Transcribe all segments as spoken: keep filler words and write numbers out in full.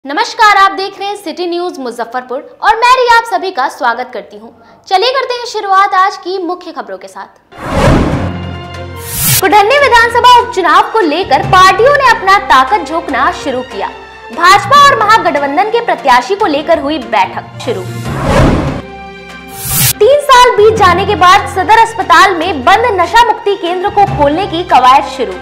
नमस्कार, आप देख रहे हैं सिटी न्यूज मुजफ्फरपुर और मैं रिया आप सभी का स्वागत करती हूं। चलिए करते हैं शुरुआत आज की मुख्य खबरों के साथ। कुढ़न्नी विधानसभा उपचुनाव को लेकर पार्टियों ने अपना ताकत झोंकना शुरू किया। भाजपा और महागठबंधन के प्रत्याशी को लेकर हुई बैठक शुरू। तीन साल बीत जाने के बाद सदर अस्पताल में बंद नशा मुक्ति केंद्र को खोलने की कवायद शुरू।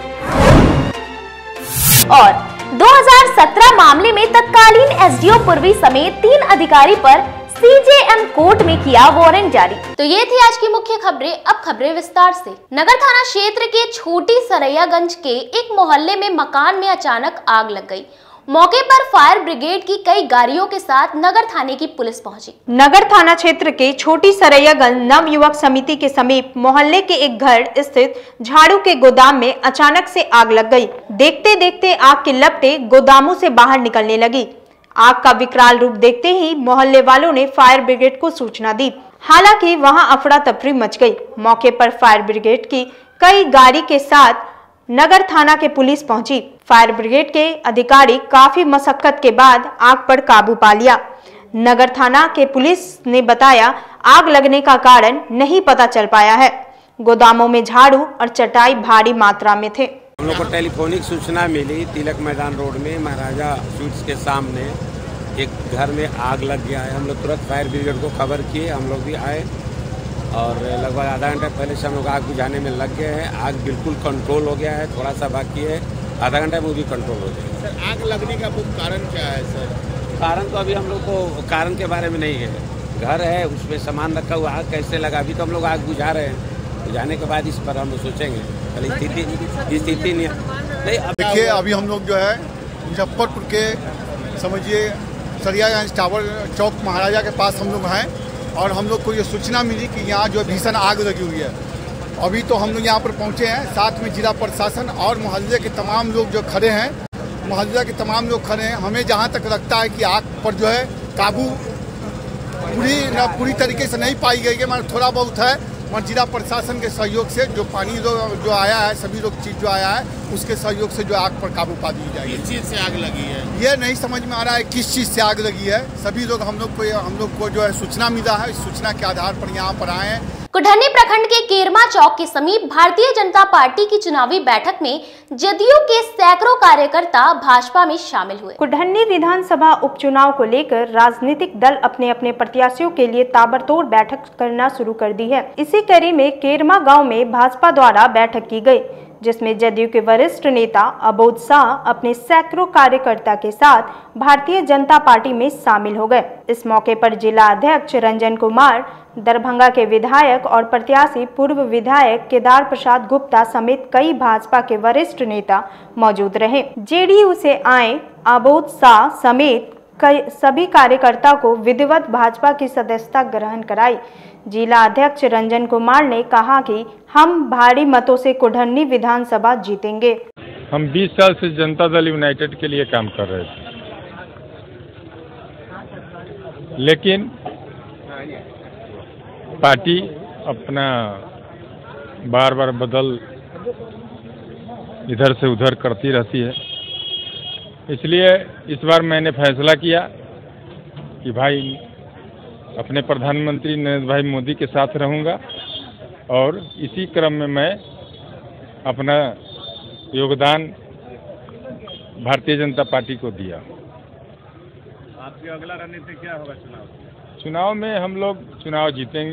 और दो हज़ार सत्रह मामले में तत्कालीन एसडीओ पूर्वी समेत तीन अधिकारी पर सीजेएम कोर्ट में किया वारंट जारी। तो ये थी आज की मुख्य खबरें। अब खबरें विस्तार से। नगर थाना क्षेत्र के छोटी सरैयागंज के एक मोहल्ले में मकान में अचानक आग लग गई। मौके पर फायर ब्रिगेड की कई गाड़ियों के साथ नगर थाने की पुलिस पहुंची। नगर थाना क्षेत्र के छोटी सरैयागंज नव युवक समिति के समीप मोहल्ले के एक घर स्थित झाड़ू के गोदाम में अचानक से आग लग गई। देखते देखते आग की लपटें गोदामों से बाहर निकलने लगी। आग का विकराल रूप देखते ही मोहल्ले वालों ने फायर ब्रिगेड को सूचना दी। हालांकि वहां अफरा तफरी मच गई। मौके पर फायर ब्रिगेड की कई गाड़ी के साथ नगर थाना के पुलिस पहुंची। फायर ब्रिगेड के अधिकारी काफी मशक्कत के बाद आग पर काबू पा लिया। नगर थाना के पुलिस ने बताया आग लगने का कारण नहीं पता चल पाया है। गोदामों में झाड़ू और चटाई भारी मात्रा में थे। हम लोग को टेलीफोनिक सूचना मिली, तिलक मैदान रोड में महाराजा स्वीट्स के सामने एक घर में आग लग गया है। हम लोग तुरंत फायर ब्रिगेड को खबर किए, हम लोग भी आए और लगभग आधा घंटा पहले से हम लोग आग बुझाने में लग गए हैं। आग बिल्कुल कंट्रोल हो गया है, थोड़ा सा बाकी है, आधा घंटा में वो भी कंट्रोल हो जाएगा। सर, आग लगने का वो कारण क्या है सर? कारण तो अभी हम लोग को कारण के बारे में नहीं है। घर है, उसमें सामान रखा हुआ, आग कैसे लगा अभी तो हम लोग आग बुझा रहे हैं। बुझाने के बाद इस पर हम सोचेंगे। पहले स्थिति स्थिति नहीं देखिए, अभी हम लोग जो है मुजफ्फरपुर के समझिए सरैयागंज टावर चौक महाराजा के पास हम लोग हैं और हम लोग को ये सूचना मिली कि यहाँ जो भीषण आग लगी हुई है। अभी तो हम लोग यहाँ पर पहुँचे हैं, साथ में जिला प्रशासन और मोहल्ले के तमाम लोग जो खड़े हैं, मोहल्ले के तमाम लोग खड़े हैं। हमें जहाँ तक लगता है कि आग पर जो है काबू पूरी न पूरी तरीके से नहीं पाई गई है, मतलब थोड़ा बहुत है। और जिला प्रशासन के सहयोग से जो पानी जो, जो आया है, सभी लोग चीज़ जो आया है, उसके सहयोग से जो आग पर काबू पा दी जाएगी। किस चीज़ से आग लगी है ये नहीं समझ में आ रहा है किस चीज़ से आग लगी है। सभी लोग हम लोग को हम लोग को जो है सूचना मिला है, इस सूचना के आधार पर यहाँ पर आए हैं। कुढ़न्नी प्रखंड के केरमा चौक के समीप भारतीय जनता पार्टी की चुनावी बैठक में जदयू के सैकड़ों कार्यकर्ता भाजपा में शामिल हुए। कुढ़न्नी विधानसभा उपचुनाव को लेकर राजनीतिक दल अपने अपने प्रत्याशियों के लिए ताबड़तोड़ बैठक करना शुरू कर दी है। इसी कड़ी में केरमा गांव में भाजपा द्वारा बैठक की गई, जिसमें जदयू के वरिष्ठ नेता अबोध शाह अपने सैकड़ों कार्यकर्ता के साथ भारतीय जनता पार्टी में शामिल हो गए। इस मौके पर जिला अध्यक्ष रंजन कुमार, दरभंगा के विधायक और प्रत्याशी पूर्व विधायक केदार प्रसाद गुप्ता समेत कई भाजपा के वरिष्ठ नेता मौजूद रहे। जेडीयू से आए अबोध शाह समेत कई सभी कार्यकर्ता को विधिवत भाजपा की सदस्यता ग्रहण कराई। जिला अध्यक्ष रंजन कुमार ने कहा कि हम भारी मतों से कुढ़न्नी विधानसभा जीतेंगे। हम बीस साल से जनता दल यूनाइटेड के लिए काम कर रहे थे, लेकिन पार्टी अपना बार बार बदल इधर से उधर करती रहती है। इसलिए इस बार मैंने फैसला किया कि भाई अपने प्रधानमंत्री नरेंद्र भाई मोदी के साथ रहूंगा और इसी क्रम में मैं अपना योगदान भारतीय जनता पार्टी को दिया। आपकी अगला रणनीति क्या होगा चुनाव? चुनाव में हम लोग चुनाव जीतेंगे।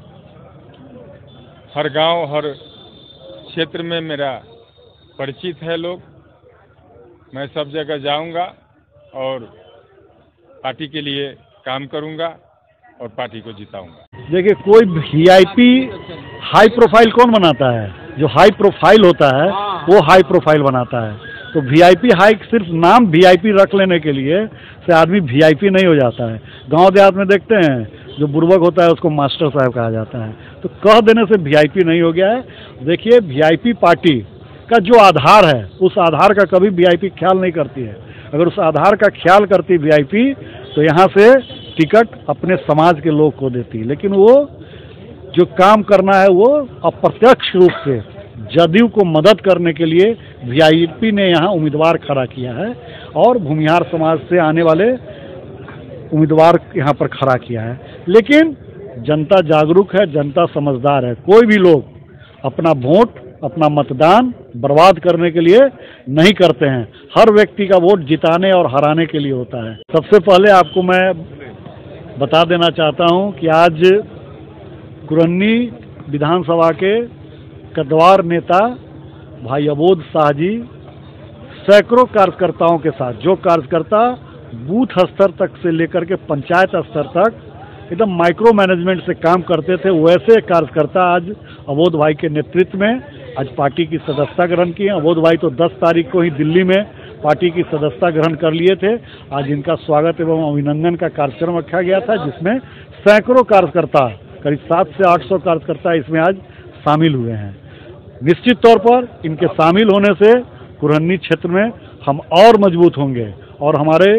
हर गांव, हर क्षेत्र में मेरा परिचित है लोग। मैं सब जगह जाऊंगा और पार्टी के लिए काम करूंगा और पार्टी को जिताऊंगा। देखिए, कोई वीआईपी हाई प्रोफाइल कौन बनाता है? जो हाई प्रोफाइल होता है वो हाई प्रोफाइल बनाता है। तो वीआईपी हाई सिर्फ नाम वीआईपी रख लेने के लिए से आदमी वीआईपी नहीं हो जाता है। गांव देहात में देखते हैं, जो बुर्बक होता है उसको मास्टर साहब कहा जाता है। तो कह देने से वीआईपी नहीं हो गया है। देखिए, वीआईपी पार्टी का जो आधार है, उस आधार का कभी वीआईपी ख्याल नहीं करती है। अगर उस आधार का ख्याल करती वीआईपी तो यहाँ से टिकट अपने समाज के लोग को देती, लेकिन वो जो काम करना है वो अप्रत्यक्ष रूप से जदयू को मदद करने के लिए वीआईपी ने यहाँ उम्मीदवार खड़ा किया है और भूमिहार समाज से आने वाले उम्मीदवार यहाँ पर खड़ा किया है। लेकिन जनता जागरूक है, जनता समझदार है। कोई भी लोग अपना वोट, अपना मतदान बर्बाद करने के लिए नहीं करते हैं। हर व्यक्ति का वोट जिताने और हराने के लिए होता है। सबसे पहले आपको मैं बता देना चाहता हूं कि आज कुरन्नी विधानसभा के कद्वार नेता भाई अबोध शाह जी सैकड़ों कार्यकर्ताओं के साथ, जो कार्यकर्ता बूथ स्तर तक से लेकर के पंचायत स्तर तक एकदम माइक्रो मैनेजमेंट से काम करते थे, वैसे कार्यकर्ता आज अबोध भाई के नेतृत्व में आज पार्टी की सदस्यता ग्रहण की है। अबोध भाई तो दस तारीख को ही दिल्ली में पार्टी की सदस्यता ग्रहण कर लिए थे। आज इनका स्वागत एवं अभिनंदन का कार्यक्रम रखा गया था, जिसमें सैकड़ों कार्यकर्ता, करीब सात से आठ सौ कार्यकर्ता इसमें आज शामिल हुए हैं। निश्चित तौर पर इनके शामिल होने से कुरन्नी क्षेत्र में हम और मजबूत होंगे और हमारे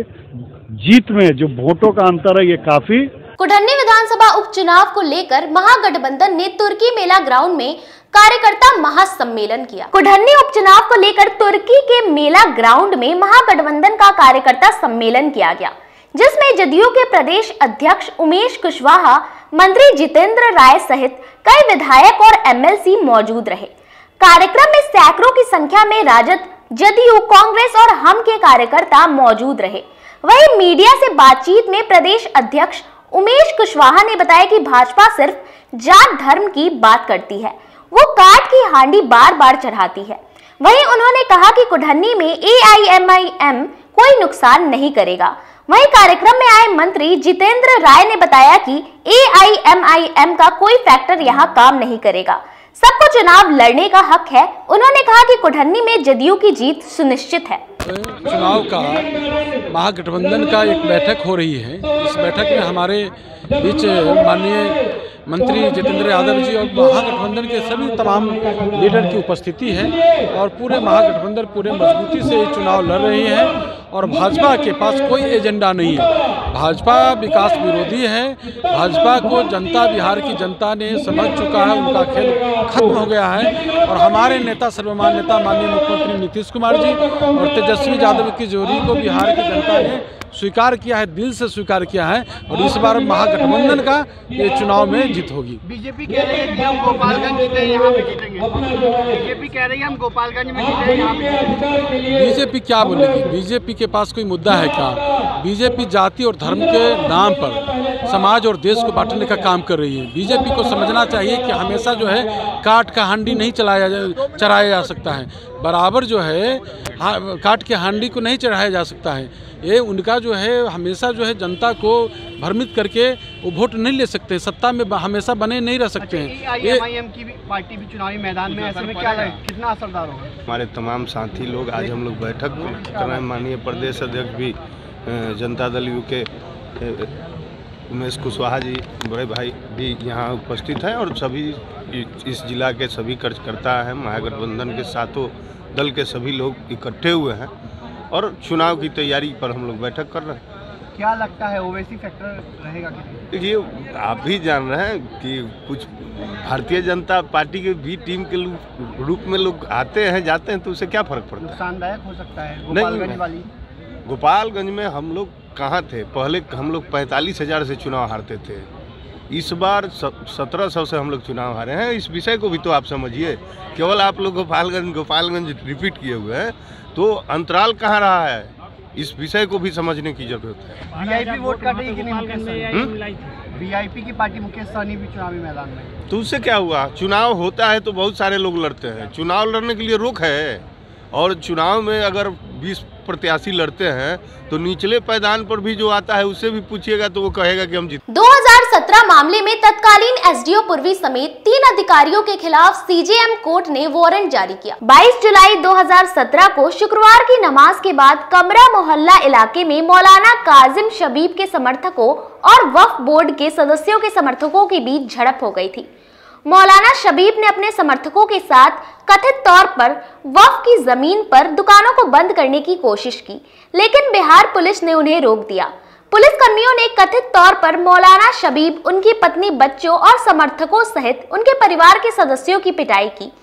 जीत में जो वोटों का अंतर है ये काफी। कुढ़न्नी विधानसभा उपचुनाव को लेकर महागठबंधन ने तुर्की मेला ग्राउंड में कार्यकर्ता महासम्मेलन किया। कुढ़न्नी उपचुनाव को लेकर तुर्की के मेला ग्राउंड में महागठबंधन का कार्यकर्ता सम्मेलन किया गया, जिसमें जदयू के प्रदेश अध्यक्ष उमेश कुशवाहा, मंत्री जितेंद्र राय सहित कई विधायक और एमएलसी मौजूद रहे। कार्यक्रम में सैकड़ों की संख्या में राजद, जदयू, कांग्रेस और हम के कार्यकर्ता मौजूद रहे। वहीं मीडिया से बातचीत में प्रदेश अध्यक्ष उमेश कुशवाहा ने बताया कि भाजपा सिर्फ जात धर्म की बात करती है, वो काट की हांडी बार बार चढ़ाती है। वहीं उन्होंने कहा कि कुढ़न्नी में ए आई एम आई एम कोई नुकसान नहीं करेगा। वहीं कार्यक्रम में आए मंत्री जितेंद्र राय ने बताया कि ए आई एम आई एम का कोई फैक्टर यहाँ काम नहीं करेगा, सबको चुनाव लड़ने का हक है। उन्होंने कहा कि कुढ़न्नी में जदयू की जीत सुनिश्चित है। चुनाव का महागठबंधन का एक बैठक हो रही है। इस बैठक में हमारे बीच माननीय मंत्री जितेंद्र यादव जी और महागठबंधन के सभी तमाम लीडर की उपस्थिति है और पूरे महागठबंधन पूरे मजबूती से ये चुनाव लड़ रही है और भाजपा के पास कोई एजेंडा नहीं है। भाजपा विकास विरोधी है। भाजपा को जनता, बिहार की जनता ने समझ चुका है, उनका खेल खत्म हो गया है और हमारे नेता, सर्वमान्य नेता माननीय मुख्यमंत्री नीतीश कुमार जी और तेजस्वी यादव की जोड़ी को बिहार की जनता ने स्वीकार किया है, दिल से स्वीकार किया है और इस बार महागठबंधन का ये चुनाव में जीत होगी। बीजेपी कह रही है कि हम गोपालगंज जीते, यहाँ पे जीतेंगे। बीजेपी कह रही है हम गोपालगंज में जीते, यहाँ पे। बीजेपी क्या बोलेगी? बीजेपी के पास कोई मुद्दा है क्या? बीजेपी जाति और धर्म के नाम पर समाज और देश को बांटने का काम कर रही है। बीजेपी को समझना चाहिए कि हमेशा जो है काट का हांडी नहीं चलाया चढ़ाया जा सकता है, बराबर जो है काट के हांडी को नहीं चढ़ाया जा सकता है। ये उनका जो है हमेशा जो है जनता को भ्रमित करके वो वोट नहीं ले सकते, सत्ता में हमेशा बने नहीं रह सकते हैं। A I M I M की पार्टी भी चुनावी मैदान में, ऐसे में क्या लगे, कितना असरदार होगा? हमारे तमाम साथी लोग आज हम लोग बैठक कर रहे हैं। माननीय प्रदेश अध्यक्ष भी जनता दल यू के उमेश कुशवाहा जी, बड़े भाई भी यहाँ उपस्थित हैं और सभी इस जिला के सभी कार्यकर्ता हैं, महागठबंधन के सातों दल के सभी लोग इकट्ठे हुए हैं और चुनाव की तैयारी पर हम लोग बैठक कर रहे हैं। क्या लगता है ओवैसी फैक्टर रहेगा? देखिए, आप भी जान रहे हैं कि कुछ भारतीय जनता पार्टी के भी टीम के रूप में लोग आते हैं जाते हैं, तो उससे क्या फर्क पड़ता है? नुकसानदायक हो सकता है गोपालगंज वाली। गोपालगंज में हम लोग कहाँ थे? पहले हम लोग पैंतालीस हजार से चुनाव हारते थे, इस बार सत्रह सौ से हम लोग चुनाव हारे हैं। इस विषय को भी तो आप समझिए। केवल आप लोग गोपालगंज गोपालगंज रिपीट किए हुए हैं, तो अंतराल कहाँ रहा है, इस विषय को भी समझने की जरूरत है। वीआईपी वोट काटेगी कि नहीं? वीआईपी की पार्टी मुकेश सहनी भी चुनावी मैदान में, तो उससे क्या हुआ? चुनाव होता है तो बहुत सारे लोग लड़ते हैं, चुनाव लड़ने के लिए रोक है। और चुनाव में अगर बीस प्रत्याशी लड़ते हैं तो निचले पायदान पर भी जो आता है उससे भी पूछिएगा तो वो कहेगा कि हम जीत। दो हज़ार सत्रह मामले में तत्कालीन एसडीओ पूर्वी समेत तीन अधिकारियों के खिलाफ सीजेएम कोर्ट ने वारंट जारी किया। बाईस जुलाई दो हज़ार सत्रह को शुक्रवार की नमाज के बाद कमरा मोहल्ला इलाके में मौलाना काजिम शबीब के समर्थकों और वक्फ बोर्ड के सदस्यों के समर्थकों के बीच झड़प हो गई थी। मौलाना शबीब ने अपने समर्थकों के साथ कथित तौर पर वक्फ की जमीन पर दुकानों को बंद करने की कोशिश की, लेकिन बिहार पुलिस ने उन्हें रोक दिया। पुलिस कर्मियों ने कथित तौर पर मौलाना शबीब, उनकी पत्नी, बच्चों और समर्थकों सहित उनके परिवार के सदस्यों की पिटाई की।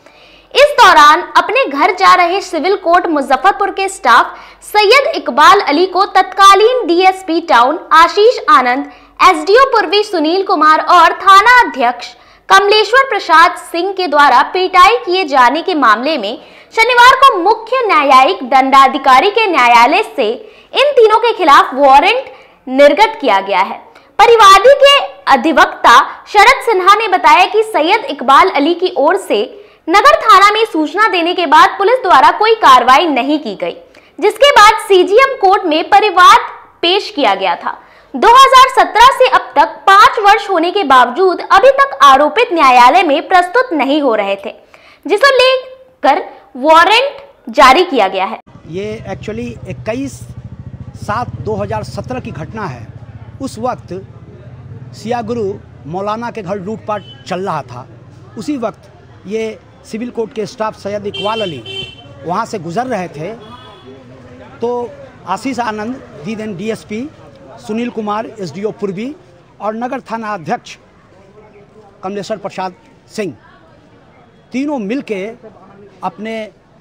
इस दौरान अपने घर जा रहे सिविल कोर्ट मुजफ्फरपुर के स्टाफ सैयद इकबाल अली को तत्कालीन DSP town Ashish Anand, SDO पूर्वी सुनील कुमार और थाना अध्यक्ष कमलेश्वर प्रसाद सिंह के द्वारा पिटाई किए जाने के मामले में शनिवार को मुख्य न्यायिक दंडाधिकारी के न्यायालय से इन तीनों के खिलाफ वारंट निर्गत किया गया है। परिवादी के अधिवक्ता शरद सिन्हा ने बताया कि सैयद इकबाल अली की ओर से नगर थाना में सूचना देने के बाद पुलिस द्वारा कोई कार्रवाई नहीं की गई, जिसके बाद सीजीएम कोर्ट में परिवाद पेश किया गया था। दो हज़ार सत्रह से अब तक पांच वर्ष होने के बावजूद अभी तक आरोपित न्यायालय में प्रस्तुत नहीं हो रहे थे, जिसे लेकर वारंट जारी किया गया है। ये एक्चुअली इक्कीस सात दो हज़ार सत्रह की घटना है। उस वक्त सिया गुरु मौलाना के घर लूटपाट चल रहा था। उसी वक्त ये सिविल कोर्ट के स्टाफ सैयद इकबाल अली वहाँ से गुजर रहे थे, तो Ashish Anand the then DSP, Sunil Kumar SDO पूर्वी और नगर थाना अध्यक्ष कमलेश्वर प्रसाद सिंह तीनों मिलके अपने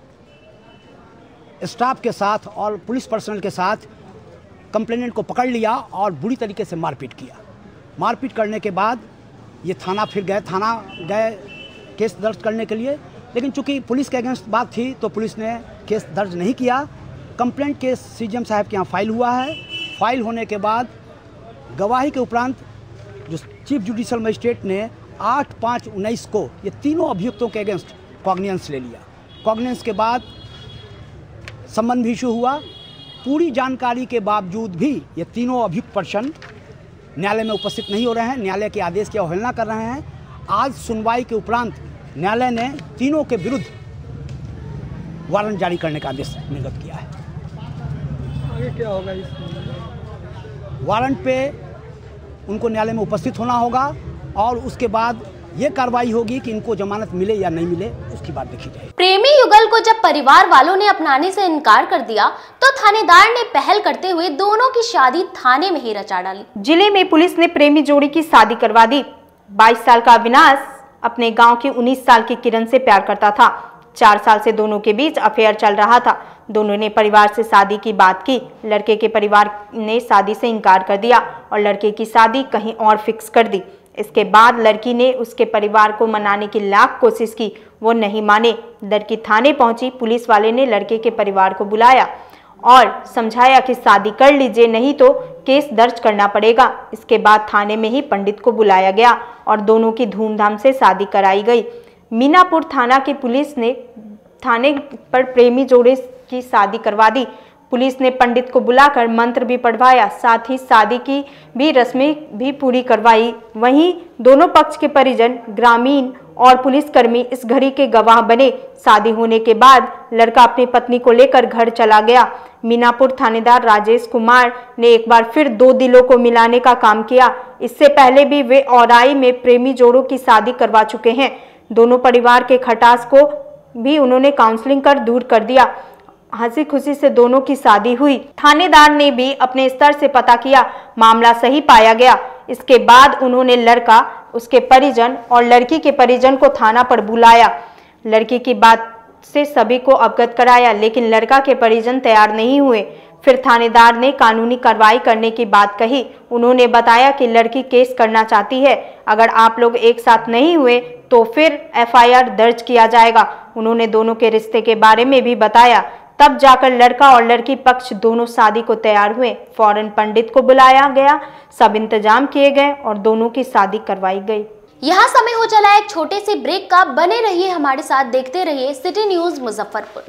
स्टाफ के साथ और पुलिस पर्सनल के साथ कंप्लेनेंट को पकड़ लिया और बुरी तरीके से मारपीट किया। मारपीट करने के बाद ये थाना फिर गए थाना गए केस दर्ज करने के लिए, लेकिन चूंकि पुलिस के अगेंस्ट बात थी तो पुलिस ने केस दर्ज नहीं किया। कंप्लेंट केस सीजीएम साहब के यहाँ फाइल हुआ है। फाइल होने के बाद गवाही के उपरांत जो चीफ जुडिशियल मजिस्ट्रेट ने आठ पाँच उन्नीस को ये तीनों अभियुक्तों के अगेंस्ट कॉग्निजेंस ले लिया। कॉग्निजेंस के बाद सम्मन भी इशू हुआ। पूरी जानकारी के बावजूद भी ये तीनों अभियुक्त पर्सन न्यायालय में उपस्थित नहीं हो रहे हैं, न्यायालय के आदेश की अवहेलना कर रहे हैं। आज सुनवाई के उपरांत न्यायालय ने तीनों के विरुद्ध वारंट जारी करने का आदेश निर्गत किया है। आगे क्या होगा इस वारंट पे उनको न्यायालय में उपस्थित होना होगा और उसके बाद ये कार्रवाई होगी कि इनको जमानत मिले या नहीं मिले, उसकी बात देखी जाएगी। प्रेमी युगल को जब परिवार वालों ने अपनाने से इनकार कर दिया तो थानेदार ने पहल करते हुए दोनों की शादी थाने में ही रचा डाली। जिले में पुलिस ने प्रेमी जोड़ी की शादी करवा दी। बाईस साल का अविनाश अपने गांव की उन्नीस साल की किरण से प्यार करता था। चार साल से दोनों के बीच अफेयर चल रहा था। दोनों ने परिवार से शादी की बात की। लड़के के परिवार ने शादी से इनकार कर दिया और लड़के की शादी कहीं और फिक्स कर दी। इसके बाद लड़की ने उसके परिवार को मनाने की लाख कोशिश की, वो नहीं माने। लड़की थाने पहुंची। पुलिस वाले ने लड़के के परिवार को बुलाया और समझाया कि शादी कर लीजिए, नहीं तो केस दर्ज करना पड़ेगा। इसके बाद थाने में ही पंडित को बुलाया गया और दोनों की धूमधाम से शादी कराई गई। मीनापुर थाना की पुलिस ने थाने पर प्रेमी जोड़े की शादी करवा दी। पुलिस ने पंडित को बुलाकर मंत्र भी पढ़वाया, साथ ही शादी की भी रस्में भी पूरी करवाई। वहीं दोनों पक्ष के परिजन, ग्रामीण और पुलिसकर्मी इस घड़ी के गवाह बने। शादी होने के बाद लड़का अपनी पत्नी को लेकर घर चला गया। मीनापुर थानेदार राजेश कुमार ने एक बार फिर दो दिलों को मिलाने का काम किया। इससे पहले भी वे औराई में प्रेमी जोड़ों की शादी करवा चुके हैं। दोनों परिवार के खटास को भी उन्होंने काउंसलिंग कर दूर कर दिया। हंसी खुशी से दोनों की शादी हुई। थानेदार ने भी अपने स्तर से पता किया, मामला सही पाया गया। इसके बाद उन्होंने लड़का, उसके परिजन और लड़की के परिजन को थाना पर बुलाया। लड़की की बात से सभी को अवगत कराया, लेकिन लड़का के परिजन तैयार नहीं हुए। फिर थानेदार ने कानूनी कार्रवाई करने की बात कही। उन्होंने बताया कि लड़की केस करना चाहती है, अगर आप लोग एक साथ नहीं हुए तो फिर एफ आई आर दर्ज किया जाएगा। उन्होंने दोनों के रिश्ते के बारे में भी बताया। तब जाकर लड़का और लड़की पक्ष दोनों शादी को तैयार हुए। फौरन पंडित को बुलाया गया, सब इंतजाम किए गए और दोनों की शादी करवाई गई। यहाँ समय हो चला एक छोटे से ब्रेक का। बने रहिए हमारे साथ, देखते रहिए सिटी न्यूज मुजफ्फरपुर।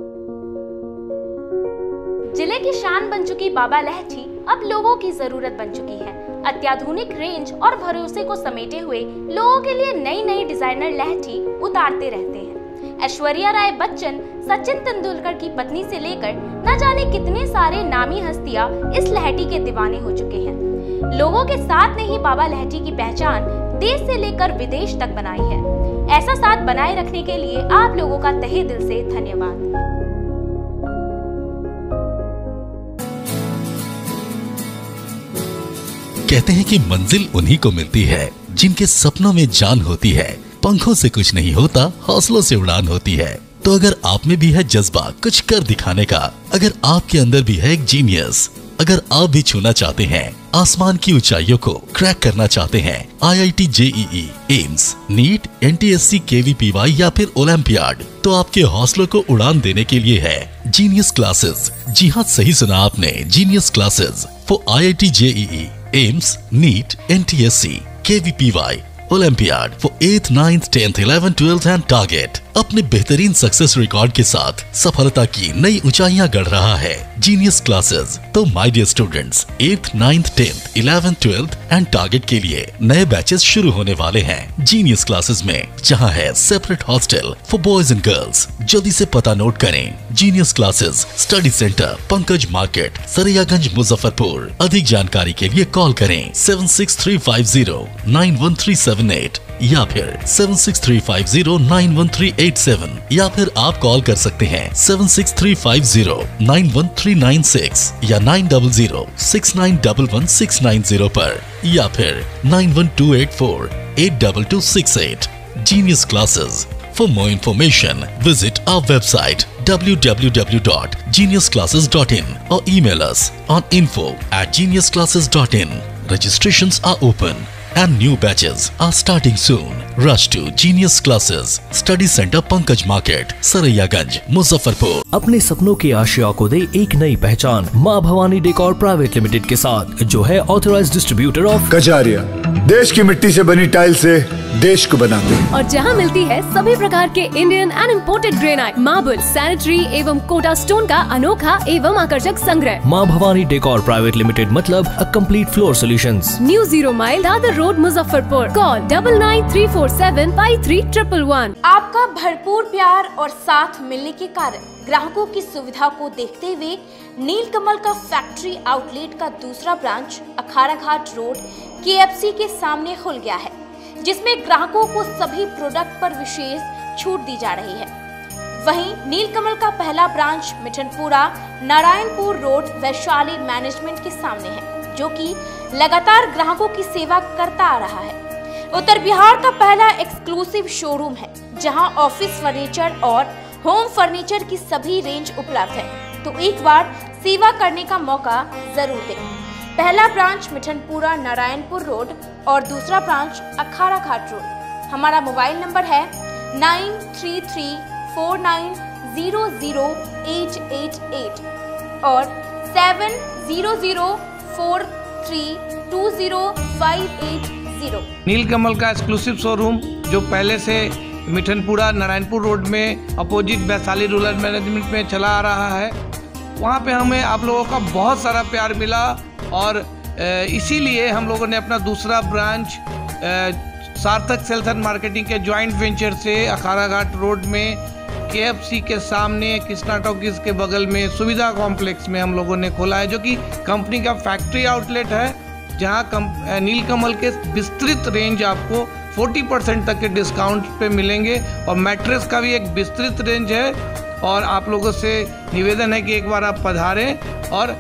जिले की शान बन चुकी बाबा लहठी अब लोगों की जरूरत बन चुकी है। अत्याधुनिक रेंज और भरोसे को समेटे हुए लोगों के लिए नई नई डिजाइनर लहठी उतारते रहते हैं। ऐश्वर्या राय बच्चन, सचिन तेंदुलकर की पत्नी से लेकर न जाने कितने सारे नामी हस्तियां इस लहठी के दीवाने हो चुके हैं। लोगों के साथ ने ही बाबा लहठी की पहचान देश से लेकर विदेश तक बनाई है। ऐसा साथ बनाए रखने के लिए आप लोगों का तहे दिल से धन्यवाद। कहते हैं कि मंजिल उन्हीं को मिलती है जिनके सपनों में जान होती है। पंखों से कुछ नहीं होता, हौसलों से उड़ान होती है। तो अगर आप में भी है जज्बा कुछ कर दिखाने का, अगर आपके अंदर भी है एक जीनियस, अगर आप भी छूना चाहते हैं आसमान की ऊंचाइयों को, क्रैक करना चाहते हैं I I T, J E E, AIIMS, NEET, N T S E, K V P Y या फिर ओलंपियाड, तो आपके हौसलों को उड़ान देने के लिए है जीनियस क्लासेस। जी हाँ, सही सुना आपने, genius classes for I I T, J E E, AIIMS, NEET, N T S E, K V P Y, olympiad for eighth, ninth, tenth, eleventh, twelfth and target. अपने बेहतरीन सक्सेस रिकॉर्ड के साथ सफलता की नई ऊंचाइयां गढ़ रहा है जीनियस क्लासेस। तो my dear students, eighth, ninth, tenth, eleventh, twelfth and target के लिए नए बैचेस शुरू होने वाले हैं जीनियस क्लासेस में, जहां है separate hostel for boys and girls. जल्दी से पता नोट करें, genius classes, study centre, Pankaj market, Saraiyaganj, Muzaffarpur. अधिक जानकारी के लिए कॉल करें seven six three five zero nine one three seven eight या फिर seven six three five zero nine one three eight seven, या फिर आप कॉल कर सकते हैं seven six three five zero nine one three nine six या nine double zero six nine double one six nine zero पर, या फिर nine one two eight four eight double two six eight. Genius Classes. For more information, visit our website w w w dot genius classes dot in or email us on info at genius classes dot in. Registrations are open and new batches are starting soon. Rush to Genius Classes, Study Center, Pankaj Market, Saraiyaganj, Muzaffarpur. अपने सपनों के आशिया को दे एक नई पहचान माँ Bhavani decor private limited के साथ, जो है ऑथराइज्ड डिस्ट्रीब्यूटर ऑफ कजारिया। देश की मिट्टी से बनी टाइल से देश को बनाते हैं, और जहां मिलती है सभी प्रकार के Indian and imported granite, marble, sanitary एवं कोटा स्टोन का अनोखा एवं आकर्षक संग्रह। माँ भवानी डेकोर प्राइवेट लिमिटेड मतलब a complete floor solutions. New zero mile Dadar road, Muzaffarpur. Call double nine three four seven five three triple one. आपका भरपूर प्यार और साथ मिलने के कारण ग्राहकों की सुविधा को देखते हुए नीलकमल का फैक्ट्री आउटलेट का दूसरा branch Akhara Ghat road KFC के सामने खुल गया है, जिसमें ग्राहकों को सभी प्रोडक्ट पर विशेष छूट दी जा रही है। वहीं नीलकमल का पहला branch Mithanpura Narayanpur road Vaishali management के सामने है, जो कि लगातार ग्राहकों की सेवा करता आ रहा है। उत्तर बिहार का पहला एक्सक्लूसिव शोरूम है, जहां ऑफिस फर्नीचर और होम फर्नीचर की सभी रेंज उपलब्ध है, तो एक बार सेवा करने का मौका जरूर दें। पहला ब्रांच मिठनपुरा नारायणपुर रोड और दूसरा ब्रांच अखाड़ा घाट रोड। हमारा मोबाइल नंबर है nine three three four nine zero zero eight eight eight और seven zero zero four three two zero five eight zero. Neelkamal का एक्सक्लूसिव शोरूम जो पहले से मिठनपुरा नारायणपुर रोड में अपोजिट वैशाली रूरल मैनेजमेंट में चला आ रहा है, वहाँ पे हमें आप लोगों का बहुत सारा प्यार मिला और इसीलिए हम लोगों ने अपना दूसरा branch Sarthak sales and marketing के जॉइंट वेंचर से अखाड़ा घाट रोड में के एफ सी के सामने कृष्णा टॉकीज के बगल में सुविधा कॉम्प्लेक्स में हम लोगों ने खोला है, जो कि कंपनी का फैक्ट्री आउटलेट है, जहां नीलकमल के विस्तृत रेंज आपको चालीस परसेंट तक के डिस्काउंट पे मिलेंगे और मैट्रेस का भी एक विस्तृत रेंज है। और आप लोगों से निवेदन है कि एक बार आप पधारें। और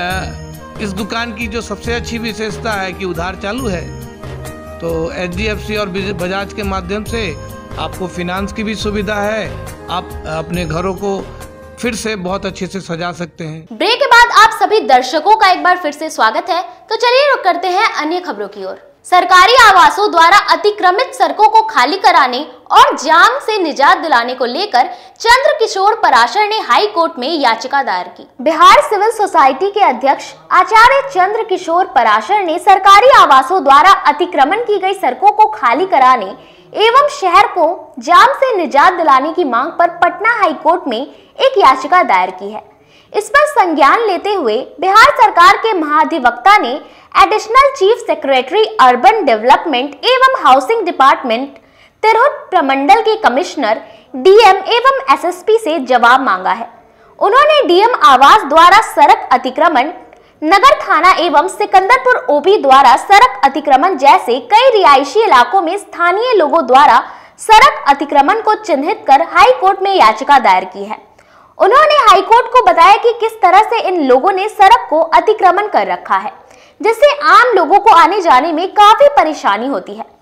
इस दुकान की जो सबसे अच्छी विशेषता है कि उधार चालू है, तो एच डी एफ सी और बजाज के माध्यम से आपको फिनांस की भी सुविधा है। आप अपने घरों को फिर से बहुत अच्छे से सजा सकते हैं। ब्रेक के बाद आप सभी दर्शकों का एक बार फिर से स्वागत है। तो चलिए रुक करते हैं अन्य खबरों की ओर। सरकारी आवासों द्वारा अतिक्रमित सड़कों को खाली कराने और जाम से निजात दिलाने को लेकर चंद्र किशोर पराशर ने हाई कोर्ट में याचिका दायर की। बिहार सिविल सोसाइटी के अध्यक्ष आचार्य चंद्र किशोर पराशर ने सरकारी आवासों द्वारा अतिक्रमण की गई सड़कों को खाली कराने एवं शहर को जाम से निजात दिलाने की मांग पर पटना हाई कोर्ट में एक याचिका दायर की है। इस पर संज्ञान लेते हुए बिहार सरकार के महाधिवक्ता ने additional chief secretary urban development एवं हाउसिंग डिपार्टमेंट तिरहुत प्रमंडल के कमिश्नर डीएम एवं एसएसपी से जवाब मांगा है। उन्होंने डीएम आवास द्वारा सड़क अतिक्रमण, नगर थाना एवं सिकंदरपुर ओबी द्वारा सड़क अतिक्रमण जैसे कई रिहायशी इलाकों में स्थानीय लोगों द्वारा सड़क अतिक्रमण को चिन्हित कर हाई कोर्ट में याचिका दायर की है। उन्होंने हाई कोर्ट को बताया कि किस तरह से इन लोगों ने सड़क को अतिक्रमण कर रखा है, जिससे आम लोगों को आने जाने में काफी परेशानी होती है।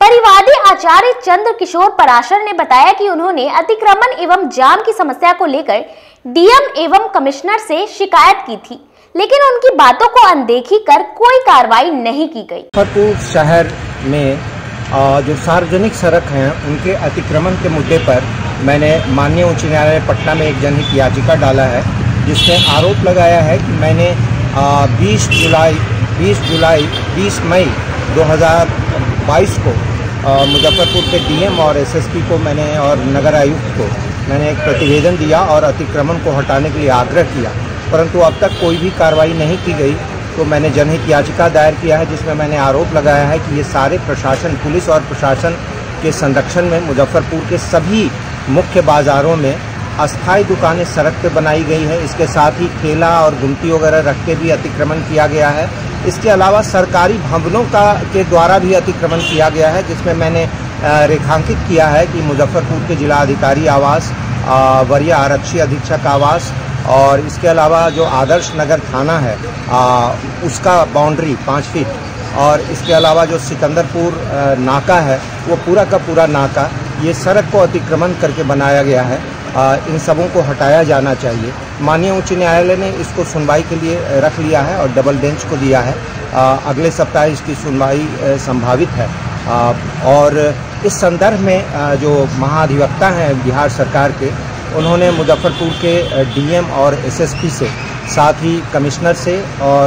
परिवादी आचार्य चंद्र किशोर पराशर ने बताया कि उन्होंने अतिक्रमण एवं जाम की समस्या को लेकर डीएम एवं कमिश्नर से शिकायत की थी, लेकिन उनकी बातों को अनदेखी कर कोई कार्रवाई नहीं की गई। मुजफ्फरपुर शहर में जो सार्वजनिक सड़क हैं उनके अतिक्रमण के मुद्दे पर मैंने माननीय उच्च न्यायालय पटना में एक जनहित याचिका डाला है, जिसमें आरोप लगाया है कि मैंने बीस जुलाई बीस जुलाई बीस मई दो हज़ार बाईस को मुजफ्फरपुर के डीएम और एसएसपी को मैंने और नगर आयुक्त को मैंने एक प्रतिवेदन दिया और अतिक्रमण को हटाने के लिए आग्रह किया, परंतु अब तक कोई भी कार्रवाई नहीं की गई। तो मैंने जनहित याचिका दायर किया है, जिसमें मैंने आरोप लगाया है कि ये सारे प्रशासन, पुलिस और प्रशासन के संरक्षण में मुजफ्फरपुर के सभी मुख्य बाज़ारों में अस्थायी दुकानें सड़क पर बनाई गई है। इसके साथ ही ठेला और गुमटी वगैरह रख के भी अतिक्रमण किया गया है। इसके अलावा सरकारी भवनों का के द्वारा भी अतिक्रमण किया गया है, जिसमें मैंने रेखांकित किया है कि मुजफ्फरपुर के जिला अधिकारी आवास, वरीय आरक्षी अधीक्षक आवास और इसके अलावा जो आदर्श नगर थाना है आ, उसका बाउंड्री पाँच फीट और इसके अलावा जो सिकंदरपुर नाका है वो पूरा का पूरा नाका ये सड़क को अतिक्रमण करके बनाया गया है। आ, इन सबों को हटाया जाना चाहिए। माननीय उच्च न्यायालय ने इसको सुनवाई के लिए रख लिया है और डबल बेंच को दिया है। आ, अगले सप्ताह इसकी सुनवाई संभावित है आ, और इस संदर्भ में आ, जो महाधिवक्ता हैं बिहार सरकार के, उन्होंने मुजफ्फरपुर के डीएम और एसएसपी से, साथ ही कमिश्नर से और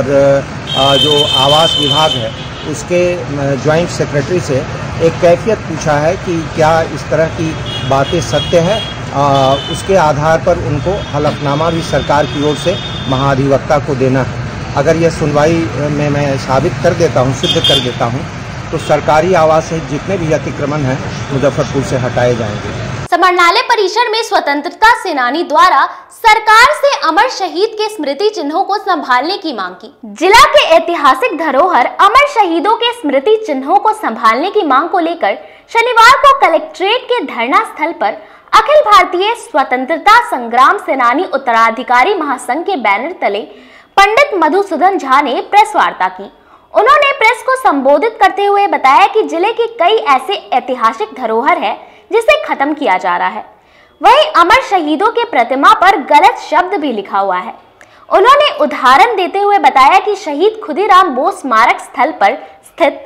जो आवास विभाग है उसके जॉइंट सेक्रेटरी से एक कैफियत पूछा है कि क्या इस तरह की बातें सत्य है। आ, उसके आधार पर उनको हलफनामा भी सरकार की ओर से महाधिवक्ता को देना है। अगर यह सुनवाई में मैं साबित कर देता हूँ, सिद्ध कर देता हूँ, तो सरकारी आवास से जितने भी अतिक्रमण हैं मुजफ्फरपुर से हटाए जाएंगे। समरनालय परिसर में स्वतंत्रता सेनानी द्वारा सरकार से अमर शहीद के स्मृति चिन्हों को संभालने की मांग की। जिला के ऐतिहासिक धरोहर अमर शहीदों के स्मृति चिन्हों को संभालने की मांग को लेकर शनिवार को कलेक्ट्रेट के धरना स्थल पर अखिल भारतीय स्वतंत्रता संग्राम सेनानी उत्तराधिकारी महासंघ के बैनर तले पंडित मधुसूदन झा ने प्रेस वार्ता की। उन्होंने प्रेस को संबोधित करते हुए बताया कि जिले के कई ऐसे ऐतिहासिक धरोहर है जिसे खत्म किया जा रहा है। वहीं अमर शहीदों के प्रतिमा पर गलत शब्द भी लिखा हुआ है। उन्होंने उदाहरण देते हुए बताया कि शहीद खुदीराम बोस स्मारक स्थल पर स्थित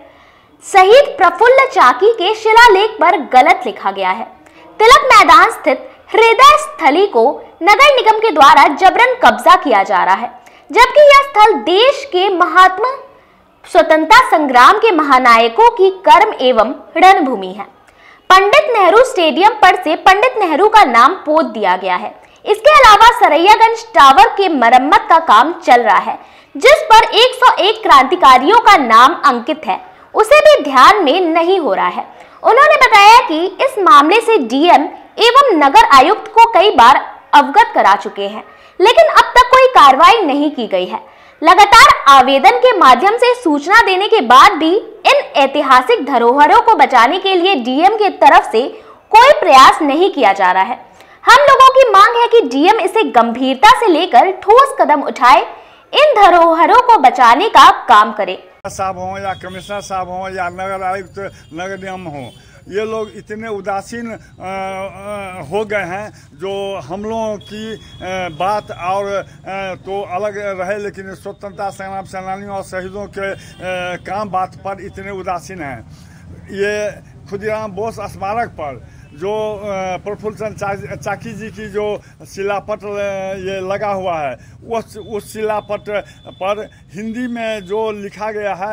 शहीद प्रफुल्ल चाकी के शिलालेख पर गलत लिखा गया है। तिलक मैदान स्थित हृदय स्थली को नगर निगम के द्वारा जबरन कब्जा किया जा रहा है, जबकि यह स्थल देश के महात्मा स्वतंत्रता संग्राम के महानायकों की कर्म एवं रणभूमि है। पंडित नेहरू स्टेडियम पर से पंडित नेहरू का नाम पोत दिया गया है। इसके अलावा सरैयागंज टावर के मरम्मत का काम चल रहा है, जिस पर एक सौ एक क्रांतिकारियों का नाम अंकित है, उसे भी ध्यान में नहीं हो रहा है। उन्होंने बताया कि इस मामले से डीएम एवं नगर आयुक्त को कई बार अवगत करा चुके हैं, लेकिन अब तक कोई कार्रवाई नहीं की गई है। लगातार आवेदन के माध्यम से सूचना देने के बाद भी इन ऐतिहासिक धरोहरों को बचाने के लिए डीएम की तरफ से कोई प्रयास नहीं किया जा रहा है। हम लोगों की मांग है कि डीएम इसे गंभीरता से लेकर ठोस कदम उठाए, इन धरोहरों को बचाने का काम करे। साहब हो या कमिश्नर साहब हो या नगर आयुक्त नगर निगम हो, ये लोग इतने उदासीन आ, आ, हो गए हैं जो हम लोगों की आ, बात और आ, तो अलग रहे, लेकिन स्वतंत्रता संग्राम सेनानियों और शहीदों के आ, काम बात पर इतने उदासीन हैं। ये खुदीराम बोस स्मारक पर जो प्रफुल्ल चंद्र चाकी जी की जो शिलापट ये लगा हुआ है, उस उस शिलापट पर हिंदी में जो लिखा गया है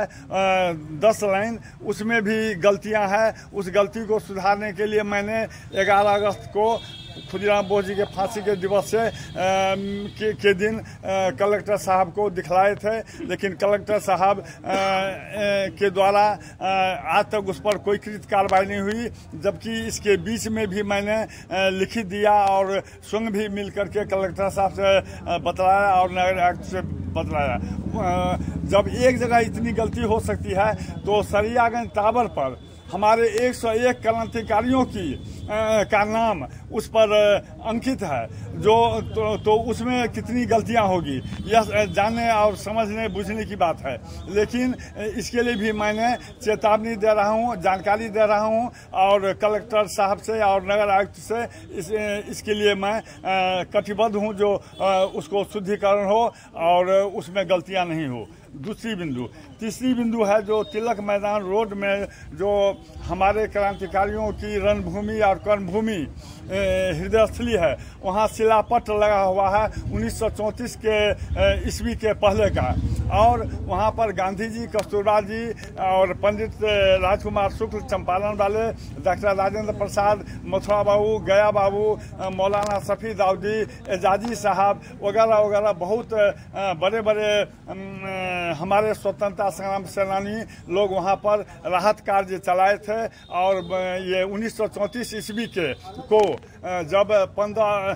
दस लाइन, उसमें भी गलतियां हैं। उस गलती को सुधारने के लिए मैंने ग्यारह अगस्त को खुदीराम बोस जी के फांसी के दिवस से आ, के, के दिन आ, कलेक्टर साहब को दिखलाए थे, लेकिन कलेक्टर साहब आ, आ, के द्वारा आ, आज तक उस पर कोई कृत कार्रवाई नहीं हुई, जबकि इसके बीच में भी मैंने आ, लिखित दिया और स्वयं भी मिल करके कलेक्टर साहब से बतलाया और नगर आयुक्त से बतलाया। जब एक जगह इतनी गलती हो सकती है तो सरैयागंज टावर पर हमारे एक सौ एक क्रांतिकारियों की आ, का नाम उस पर अंकित है, जो तो, तो उसमें कितनी गलतियां होगी यह जानने और समझने बूझने की बात है। लेकिन इसके लिए भी मैंने चेतावनी दे रहा हूं, जानकारी दे रहा हूं और कलेक्टर साहब से और नगर आयुक्त से इस, इसके लिए मैं कटिबद्ध हूं, जो आ, उसको शुद्धिकरण हो और उसमें गलतियां नहीं हो। दूसरी बिंदु तीसरी बिंदु है जो तिलक मैदान रोड में जो हमारे क्रांतिकारियों की रणभूमि और कर्मभूमि हृदय स्थली है, वहाँ शिलापट लगा हुआ है उन्नीस सौ चौंतीस के ईस्वी के पहले का, और वहाँ पर गांधी जी, कस्तूरबा जी और पंडित राजकुमार शुक्ल, चंपारण वाले, डॉक्टर राजेंद्र प्रसाद, मथुरा बाबू, गया बाबू, मौलाना शफी दाऊदी, एजाजी साहब वगैरह वगैरह बहुत बड़े बड़े हमारे स्वतंत्रता संग्राम सेनानी लोग वहाँ पर राहत कार्य चलाए थे। और ये उन्नीस सौ चौंतीस ईस्वी के को जब पंद्रह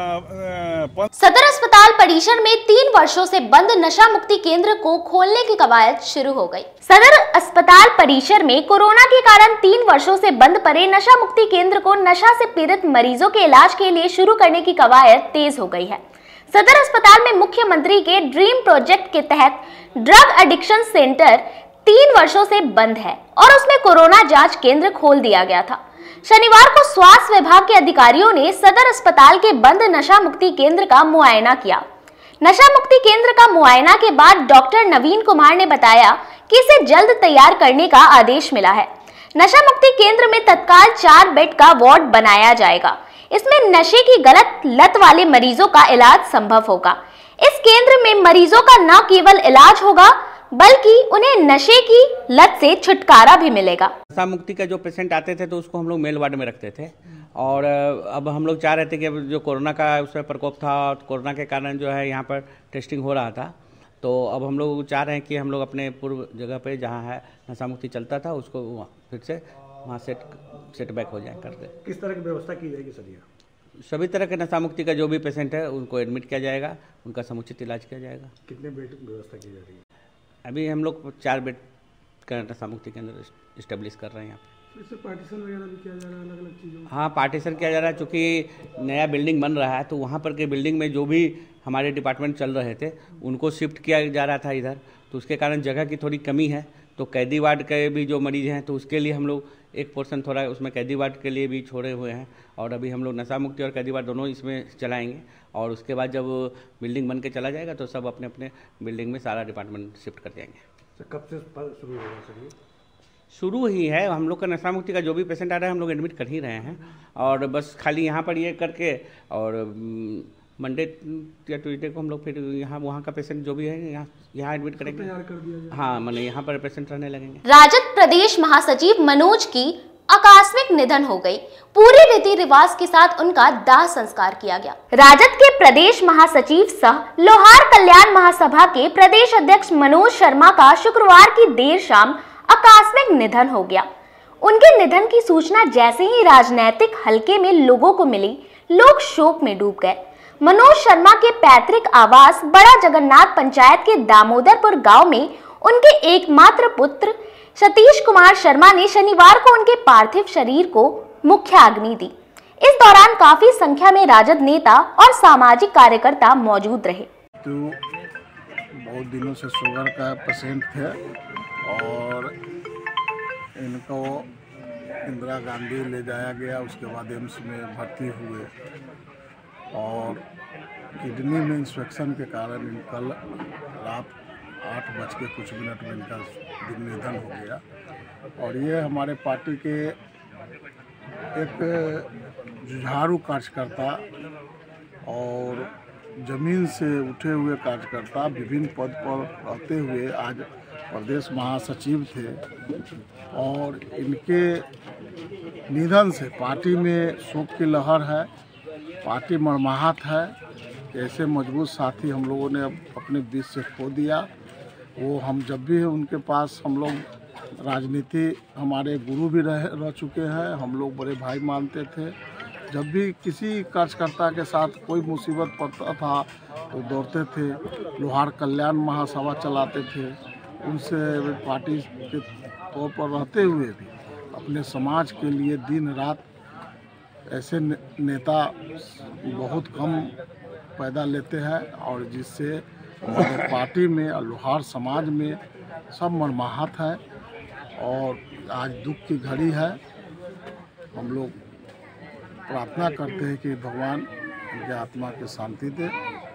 सदर अस्पताल परिसर में तीन वर्षों से बंद नशा मुक्ति केंद्र को खोलने की कवायद शुरू हो गई। सदर अस्पताल परिसर में कोरोना के कारण तीन वर्षों से बंद पड़े नशा मुक्ति केंद्र को नशा से पीड़ित मरीजों के इलाज के लिए शुरू करने की कवायद तेज हो गई है। सदर अस्पताल में मुख्यमंत्री के ड्रीम प्रोजेक्ट के तहत ड्रग एडिक्शन सेंटर तीन वर्षों से बंद है और उसमें कोरोना जांच केंद्र खोल दिया गया था। शनिवार को स्वास्थ्य विभाग के अधिकारियों ने सदर अस्पताल के बंद नशा मुक्ति केंद्र का मुआयना किया। नशा मुक्ति केंद्र का मुआयना के बाद डॉक्टर नवीन कुमार ने बताया कि इसे जल्द तैयार करने का आदेश मिला है। नशा मुक्ति केंद्र में तत्काल चार बेड का वार्ड बनाया जाएगा। इसमें नशे की गलत लत वाले मरीजों का इलाज संभव होगा। इस केंद्र में मरीजों का न केवल इलाज होगा बल्कि उन्हें नशे की लत से छुटकारा भी मिलेगा। नशा मुक्ति का जो पेशेंट आते थे तो उसको हम लोग मेल वार्ड में रखते थे, और अब हम लोग चाह रहे थे कि जो कोरोना का उसमें प्रकोप था और कोरोना के कारण जो है यहाँ पर टेस्टिंग हो रहा था, तो अब हम लोग चाह रहे हैं कि हम लोग अपने पूर्व जगह पे जहाँ है नशा मुक्ति चलता था उसको फिर से वहाँ सेट सेट बैक हो जाए करके। किस तरह की व्यवस्था की जाएगी सर? ये सभी तरह के नशा मुक्ति का जो भी पेशेंट है उनको एडमिट किया जाएगा, उनका समुचित इलाज किया जाएगा। कितने बेड की व्यवस्था की जा रही है? अभी हम लोग चार बेड का नशा मुक्ति केंद्र इस्टेब्लिश कर रहे हैं यहाँ पे। इससे पार्टीशन वगैरह भी किया जा रहा है अलग अलग चीज़ों? हाँ, पार्टीशन किया जा रहा है, चूँकि नया बिल्डिंग बन रहा है तो वहाँ पर के बिल्डिंग में जो भी हमारे डिपार्टमेंट चल रहे थे उनको शिफ्ट किया जा रहा था इधर, तो उसके कारण जगह की थोड़ी कमी है। तो कैदी वार्ड के भी जो मरीज हैं तो उसके लिए हम लोग एक पोर्शन थोड़ा उसमें कैदी वार्ड के लिए भी छोड़े हुए हैं, और अभी हम लोग नशा मुक्ति और कैदी वार्ड दोनों इसमें चलाएंगे। और उसके बाद जब बिल्डिंग बन के चला जाएगा तो सब अपने अपने बिल्डिंग में सारा डिपार्टमेंट शिफ्ट कर जाएंगे। तो कब से शुरू होगा सर ये? शुरू ही है, हम लोग का नशा मुक्ति का जो भी पेशेंट आ रहा है हम लोग एडमिट कर ही रहे हैं, और बस खाली यहाँ पर ये करके और मंडे या ट्यूजडे को हम लोग फिर यहाँ वहाँ का पेशेंट जो भी है यहाँ यहाँ एडमिट करेंगे। कर हाँ, मैंने यहाँ पर पेशेंट रहने लगेंगे। राजद प्रदेश महासचिव मनोज की आकस्मिक निधन हो गई। पूरे रीति रिवाज के साथ उनका दाह संस्कार किया गया। राजद के प्रदेश महासचिव सह लोहार कल्याण महासभा के प्रदेश अध्यक्ष मनोज शर्मा का शुक्रवार की देर शाम आकस्मिक निधन हो गया। उनके निधन की सूचना जैसे ही राजनीतिक हलके में लोगों को मिली, लोग शोक में डूब गए। मनोज शर्मा के पैतृक आवास बड़ा जगन्नाथ पंचायत के दामोदरपुर गांव में उनके एकमात्र पुत्र सतीश कुमार शर्मा ने शनिवार को उनके पार्थिव शरीर को मुख्य अग्नि दी। इस दौरान काफी संख्या में राजद नेता और सामाजिक कार्यकर्ता मौजूद रहे। तो बहुत दिनों से शुगर का पेशेंट थे और इनको इंदिरा गांधी ले जाया गया, उसके बाद एम्स में भर्ती हुए और किडनी में इंस्पेक्शन के कारण इन कल रात आठ बज के कुछ मिनट में इनका निधन हो गया। और ये हमारे पार्टी के एक जुझारू कार्यकर्ता और ज़मीन से उठे हुए कार्यकर्ता, विभिन्न पद पर रहते हुए आज प्रदेश महासचिव थे, और इनके निधन से पार्टी में शोक की लहर है। पार्टी मरमाहत है। ऐसे मजबूत साथी हम लोगों ने अपने बीच से खो दिया। वो हम जब भी उनके पास, हम लोग राजनीति हमारे गुरु भी रह रह चुके हैं, हम लोग बड़े भाई मानते थे। जब भी किसी कार्यकर्ता के साथ कोई मुसीबत पड़ता था तो दौड़ते थे। लोहार कल्याण महासभा चलाते थे, उनसे पार्टी के तौर पर रहते हुए भी अपने समाज के लिए दिन रात ऐसे ने, नेता बहुत कम पैदा लेते हैं और जिससे हमारे पार्टी में और लोहार समाज में सब मर्माहत है और आज दुख की घड़ी है। हम लोग प्रार्थना करते हैं कि भगवान इनके आत्मा की शांति दे।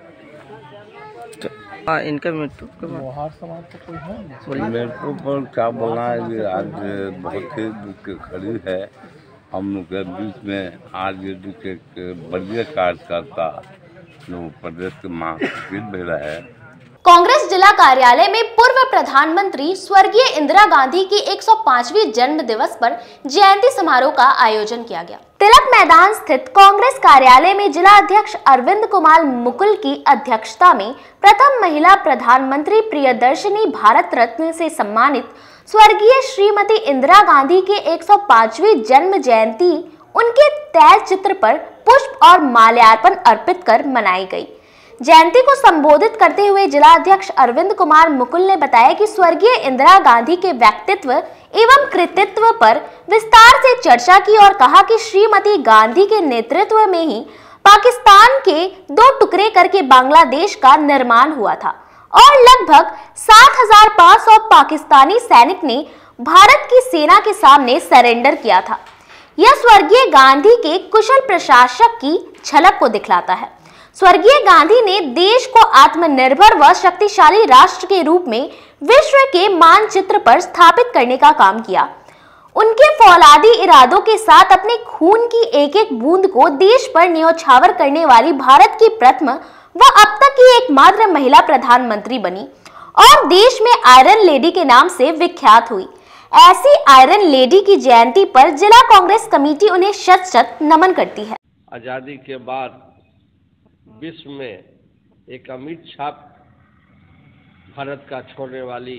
हाँ, इनका मृत्यु लोहार समाज का कोई है मृत्यु पर क्या बोलना है कि आज बहुत ही दुख की घड़ी है। हम लोग के बीच में आज एक बड़े कार्यकर्ता जो प्रदेश के महासचिव भी रहे। कांग्रेस जिला कार्यालय में पूर्व प्रधानमंत्री स्वर्गीय इंदिरा गांधी की एक सौ पांचवीं जन्म दिवस पर जयंती समारोह का आयोजन किया गया। तिलक मैदान स्थित कांग्रेस कार्यालय में जिला अध्यक्ष अरविंद कुमार मुकुल की अध्यक्षता में प्रथम महिला प्रधानमंत्री प्रियदर्शिनी भारत रत्न से सम्मानित स्वर्गीय श्रीमती इंदिरा गांधी के एक सौ पांचवीं जन्म जयंती उनके तैल चित्र पर पुष्प और माल्यार्पण अर्पित कर मनाई गई। जयंती को संबोधित करते हुए जिला अध्यक्ष अरविंद कुमार मुकुल ने बताया कि स्वर्गीय इंदिरा गांधी के व्यक्तित्व एवं कृतित्व पर विस्तार से चर्चा की और कहा कि श्रीमती गांधी के नेतृत्व में ही पाकिस्तान के दो टुकड़े करके बांग्लादेश का निर्माण हुआ था और लगभग सात हजार पाँच सौ पाकिस्तानी सैनिक ने भारत की सेना के सामने सरेंडर किया था। यह स्वर्गीय गांधी के कुशल प्रशासक की झलक को दिखलाता है। स्वर्गीय गांधी ने देश को आत्मनिर्भर व शक्तिशाली राष्ट्र के रूप में विश्व के मानचित्र पर स्थापित करने का काम किया। उनके फौलादी इरादों के साथ अपने खून की एक एक बूंद को देश पर न्योछावर करने वाली भारत की प्रथम व अब तक की एकमात्र महिला प्रधानमंत्री बनी और देश में आयरन लेडी के नाम से विख्यात हुई। ऐसी आयरन लेडी की जयंती पर जिला कांग्रेस कमेटी उन्हें शत शत नमन करती है। आजादी के बाद विश्व में एक अमिट छाप भारत का छोड़ने वाली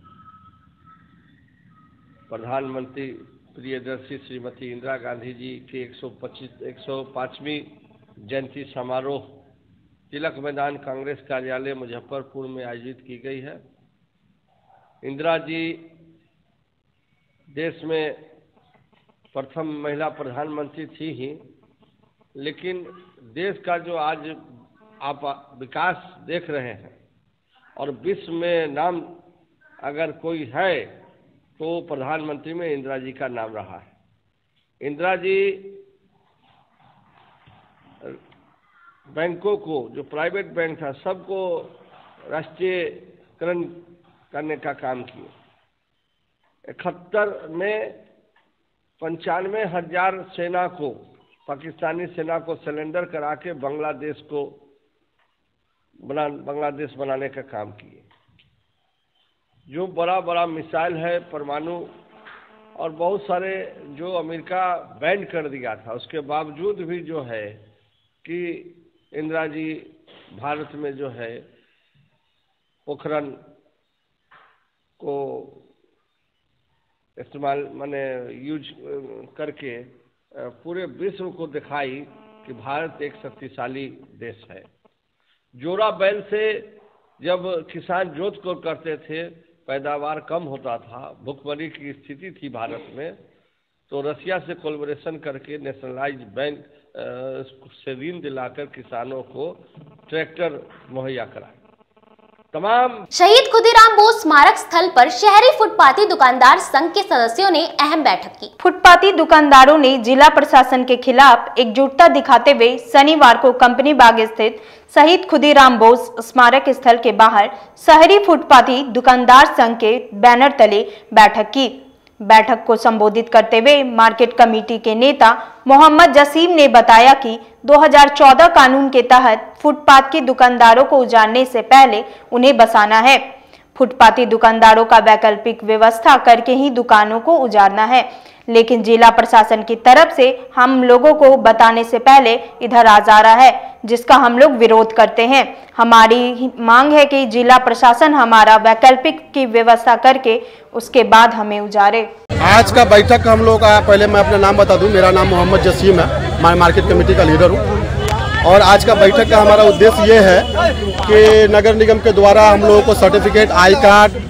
प्रधानमंत्री प्रियदर्शी श्रीमती इंदिरा गांधी जी की एक सौ पच्चीस एक सौ पाँचवीं जयंती समारोह तिलक मैदान कांग्रेस कार्यालय मुजफ्फरपुर में आयोजित की गई है। इंदिरा जी देश में प्रथम महिला प्रधानमंत्री थी ही, लेकिन देश का जो आज आप विकास देख रहे हैं और विश्व में नाम अगर कोई है तो प्रधानमंत्री में इंदिरा जी का नाम रहा है। इंदिरा जी बैंकों को, जो प्राइवेट बैंक था, सबको राष्ट्रीयकरण करने का काम किए। इकहत्तर में पंचानवे हजार सेना को, पाकिस्तानी सेना को सरेंडर करा के बांग्लादेश को बना बांग्लादेश बनाने का काम किए। जो बड़ा बड़ा मिसाइल है, परमाणु और बहुत सारे जो अमेरिका बैन कर दिया था, उसके बावजूद भी जो है कि इंदिरा जी भारत में जो है पोखरण को इस्तेमाल माने यूज करके पूरे विश्व को दिखाई कि भारत एक शक्तिशाली देश है। जोरा बैल से जब किसान जोत को करते थे, पैदावार कम होता था, भुखमरी की स्थिति थी भारत में, तो रसिया से कोलैबोरेशन करके नेशनलाइज बैंक से ऋण दिलाकर किसानों को ट्रैक्टर मुहैया कराए। तमाम शहीद खुदीराम बोस स्मारक स्थल पर शहरी फुटपाती दुकानदार संघ के सदस्यों ने अहम बैठक की। फुटपाती दुकानदारों ने जिला प्रशासन के खिलाफ एकजुटता दिखाते हुए शनिवार को कंपनी बाग स्थित शहीद खुदीराम बोस स्मारक स्थल के बाहर शहरी फुटपाती दुकानदार संघ के बैनर तले बैठक की। बैठक को संबोधित करते हुए मार्केट कमेटी के नेता मोहम्मद जसीम ने बताया कि दो हज़ार चौदह कानून के तहत फुटपाथ के दुकानदारों को उजाड़ने से पहले उन्हें बसाना है। फुटपाती दुकानदारों का वैकल्पिक व्यवस्था करके ही दुकानों को उजाड़ना है, लेकिन जिला प्रशासन की तरफ से हम लोगों को बताने से पहले इधर आ जा रहा है, जिसका हम लोग विरोध करते हैं। हमारी मांग है कि जिला प्रशासन हमारा वैकल्पिक की व्यवस्था करके उसके बाद हमें उजाड़े। आज का बैठक हम लोग का, पहले मैं अपना नाम बता दूं, मेरा नाम मोहम्मद जसीम है, मैं मार्केट कमेटी का लीडर हूं। और आज का बैठक का हमारा उद्देश्य ये है कि नगर निगम के द्वारा हम लोगों को सर्टिफिकेट, आई कार्ड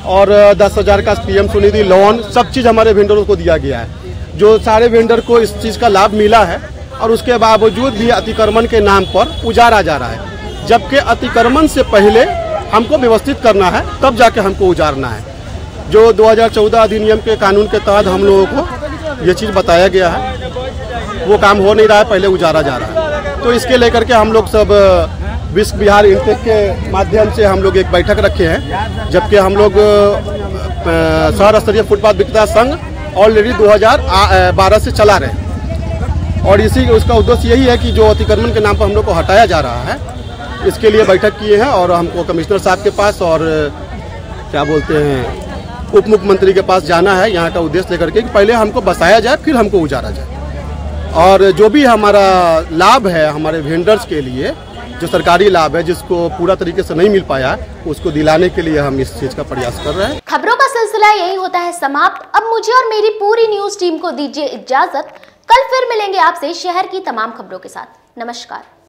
और दस हज़ार का पीएम स्वनिधि लोन, सब चीज़ हमारे वेंडरों को दिया गया है। जो सारे वेंडर को इस चीज़ का लाभ मिला है और उसके बावजूद भी अतिक्रमण के नाम पर उजारा जा रहा है, जबकि अतिक्रमण से पहले हमको व्यवस्थित करना है, तब जाके हमको उजारना है। जो दो हज़ार चौदह अधिनियम के कानून के तहत हम लोगों को ये चीज़ बताया गया है, वो काम हो नहीं रहा है, पहले उजारा जा रहा है। तो इसके लेकर के हम लोग सब विश्व बिहार इंटेक के माध्यम से हम लोग एक बैठक रखे हैं, जबकि हम लोग शहर स्तरीय फुटपाथ विक्रेता संघ ऑलरेडी दो हज़ार बारह से चला रहे हैं और इसी उसका उद्देश्य यही है कि जो अतिक्रमण के नाम पर हम लोग को हटाया जा रहा है, इसके लिए बैठक किए हैं। और हमको कमिश्नर साहब के पास और क्या बोलते हैं उप मुख्यमंत्री के पास जाना है, यहाँ का उद्देश्य लेकर के कि पहले हमको बसाया जाए, फिर हमको उजारा जाए। और जो भी हमारा लाभ है हमारे वेंडर्स के लिए, जो सरकारी लाभ है जिसको पूरा तरीके से नहीं मिल पाया, उसको दिलाने के लिए हम इस चीज का प्रयास कर रहे हैं। खबरों का सिलसिला यही होता है समाप्त। अब मुझे और मेरी पूरी न्यूज टीम को दीजिए इजाजत। कल फिर मिलेंगे आपसे शहर की तमाम खबरों के साथ। नमस्कार।